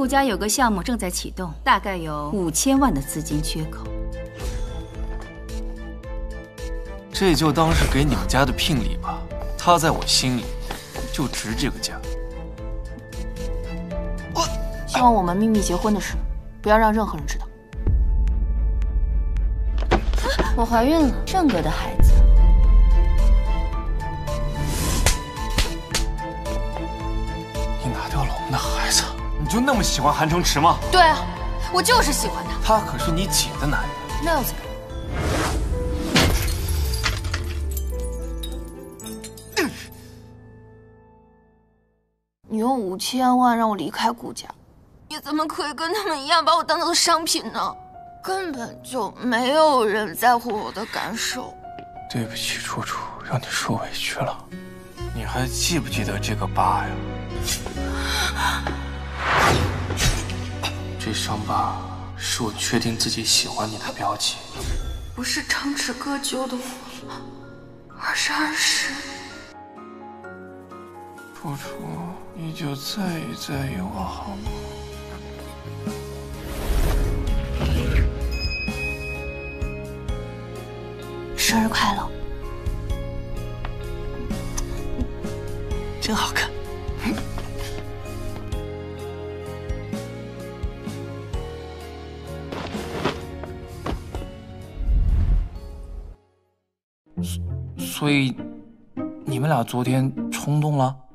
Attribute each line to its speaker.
Speaker 1: 陆家有个项目正在启动，大概有5000万的资金缺口。
Speaker 2: 这就当是给你们家的聘礼吧。他在我心里就值这个价。
Speaker 3: 希望我们秘密结婚的事，不要让任何人知道。我怀孕了，郑哥的孩子。
Speaker 2: 你拿掉了我们的孩子，你就那么喜欢韩城池吗？
Speaker 3: 对啊，我就是喜欢他。
Speaker 2: 他可是你姐的男人。
Speaker 3: 那又怎样？你用5000万让我离开顾家，你怎么可以跟他们一样把我当做商品呢？根本就没有人在乎我的感受。
Speaker 2: 对不起，楚楚，让你受委屈了。你还记不记得这个疤呀？这伤疤是我确定自己喜欢你的标记。
Speaker 3: 不是长尺割灸的我，而是儿时。
Speaker 2: 楚楚，你就在意在意我好吗？
Speaker 3: 生日快乐！
Speaker 2: 真好看。所以，你们俩昨天冲动了？